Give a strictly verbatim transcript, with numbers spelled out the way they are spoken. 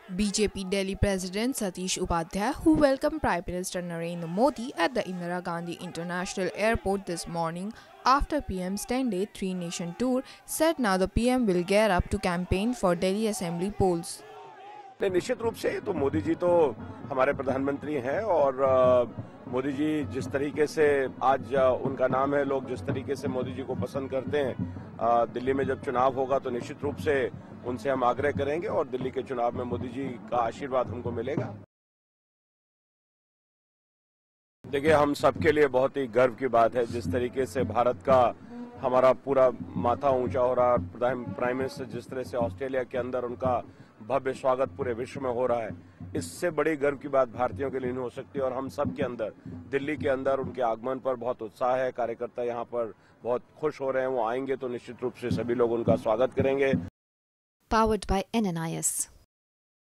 B J P Delhi President Satish Upadhyay, who welcomed Prime Minister Narendra Modi at the Indira Gandhi International Airport this morning after P M's ten-day three-nation tour, said now the P M will gear up to campaign for Delhi Assembly polls. निश्चित रूप से तो मोदी जी तो हमारे प्रधानमंत्री हैं और मोदी जी जिस तरीके से आज उनका नाम है, लोग जिस तरीके से मोदी जी को पसंद करते हैं, दिल्ली में जब चुनाव होगा तो निश्चित रूप से उनसे हम आग्रह करेंगे और दिल्ली के चुनाव में मोदी जी का आशीर्वाद हमको मिलेगा। देखिए, हम सबके लिए बहुत ही गर्व की बात है जिस तरीके से भारत का हमारा पूरा माथा ऊंचा हो रहा है। प्राइम मिनिस्टर जिस तरह से ऑस्ट्रेलिया के अंदर उनका भव्य स्वागत पूरे विश्व में हो रहा है, इससे बड़ी गर्व की बात भारतीयों के लिए नहीं हो सकती। और हम सब के अंदर, दिल्ली के अंदर उनके आगमन पर बहुत उत्साह है। कार्यकर्ता यहाँ पर बहुत खुश हो रहे हैं। वो आएंगे तो निश्चित रूप से सभी लोग उनका स्वागत करेंगे। Powered by N N I S